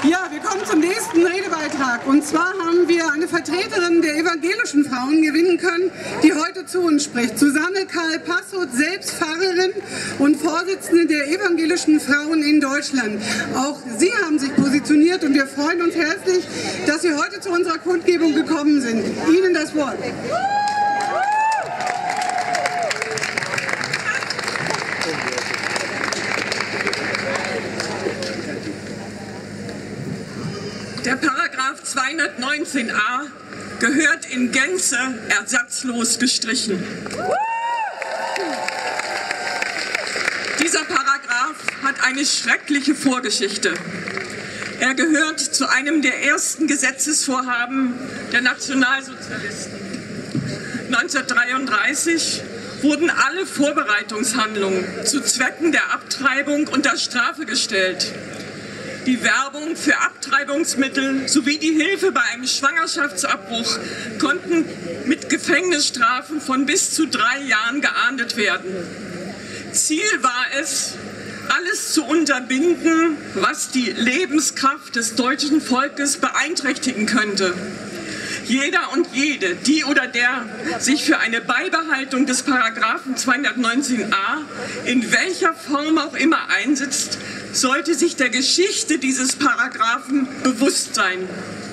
Ja, wir kommen zum nächsten Redebeitrag. Und zwar haben wir eine Vertreterin der evangelischen Frauen gewinnen können, die heute zu uns spricht. Susanne Karl-Passoth, selbst Pfarrerin und Vorsitzende der evangelischen Frauen in Deutschland. Auch Sie haben sich positioniert und wir freuen uns herzlich, dass Sie heute zu unserer Kundgebung gekommen sind. Ihnen das Wort. Der Paragraph 219a gehört in Gänze ersatzlos gestrichen. Dieser Paragraph hat eine schreckliche Vorgeschichte. Er gehört zu einem der ersten Gesetzesvorhaben der Nationalsozialisten. 1933 wurden alle Vorbereitungshandlungen zu Zwecken der Abtreibung unter Strafe gestellt. Die Werbung für Abtreibungsmittel sowie die Hilfe bei einem Schwangerschaftsabbruch konnten mit Gefängnisstrafen von bis zu 3 Jahren geahndet werden. Ziel war es, alles zu unterbinden, was die Lebenskraft des deutschen Volkes beeinträchtigen könnte. Jeder und jede, die oder der sich für eine Beibehaltung des Paragraphen 219a in welcher Form auch immer einsetzt, sollte sich der Geschichte dieses Paragraphen bewusst sein.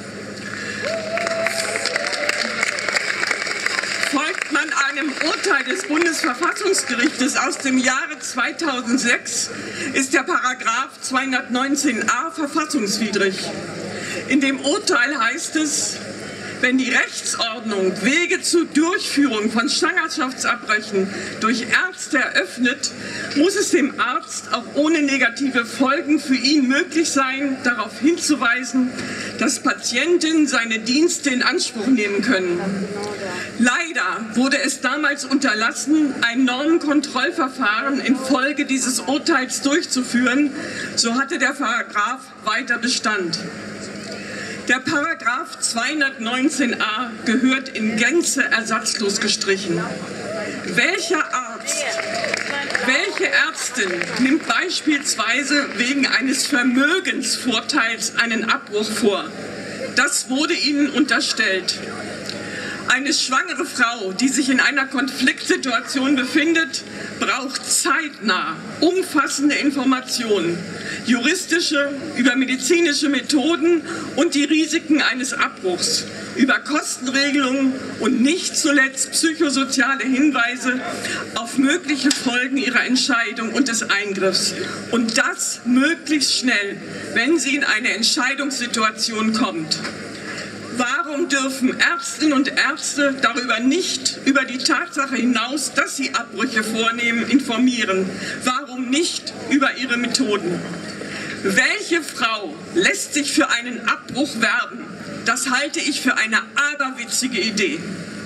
Folgt man einem Urteil des Bundesverfassungsgerichtes aus dem Jahre 2006, ist der Paragraph 219a verfassungswidrig. In dem Urteil heißt es: Wenn die Rechtsordnung Wege zur Durchführung von Schwangerschaftsabbrüchen durch Ärzte eröffnet, muss es dem Arzt auch ohne negative Folgen für ihn möglich sein, darauf hinzuweisen, dass Patienten seine Dienste in Anspruch nehmen können. Leider wurde es damals unterlassen, ein Normenkontrollverfahren infolge dieses Urteils durchzuführen. So hatte der Paragraph weiter Bestand. Der Paragraph 219a gehört in Gänze ersatzlos gestrichen. Welcher Arzt, welche Ärztin nimmt beispielsweise wegen eines Vermögensvorteils einen Abbruch vor? Das wurde ihnen unterstellt. Eine schwangere Frau, die sich in einer Konfliktsituation befindet, braucht zeitnah umfassende Informationen, juristische, über medizinische Methoden und die Risiken eines Abbruchs, über Kostenregelungen und nicht zuletzt psychosoziale Hinweise auf mögliche Folgen ihrer Entscheidung und des Eingriffs. Und das möglichst schnell, wenn sie in eine Entscheidungssituation kommt. Warum dürfen Ärztinnen und Ärzte darüber nicht über die Tatsache hinaus, dass sie Abbrüche vornehmen, informieren? Warum nicht über ihre Methoden? Welche Frau lässt sich für einen Abbruch werben? Das halte ich für eine aberwitzige Idee.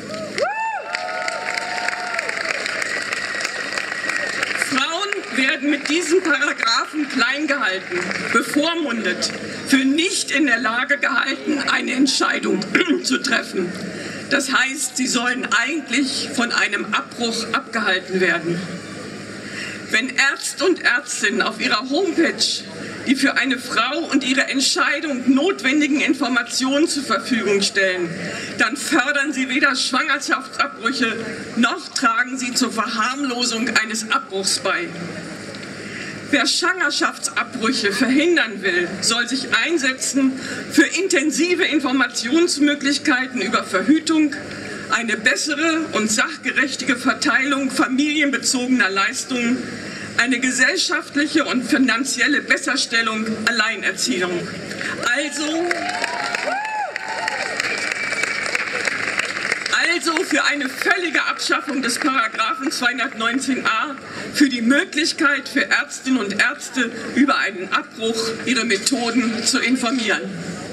Frauen werden mit diesen Paragraphen klein gehalten, bevormundet, für nicht in der Lage gehalten, eine Entscheidung zu treffen. Das heißt, sie sollen eigentlich von einem Abbruch abgehalten werden. Wenn Ärzte und Ärztinnen auf ihrer Homepage die für eine Frau und ihre Entscheidung notwendigen Informationen zur Verfügung stellen, dann fördern sie weder Schwangerschaftsabbrüche noch tragen sie zur Verharmlosung eines Abbruchs bei. Wer Schwangerschaftsabbrüche verhindern will, soll sich einsetzen für intensive Informationsmöglichkeiten über Verhütung, eine bessere und sachgerechte Verteilung familienbezogener Leistungen, eine gesellschaftliche und finanzielle Besserstellung Alleinerziehung. Also für eine völlige Abschaffung des Paragraphen 219a, für die Möglichkeit für Ärztinnen und Ärzte über einen Abbruch ihre Methoden zu informieren.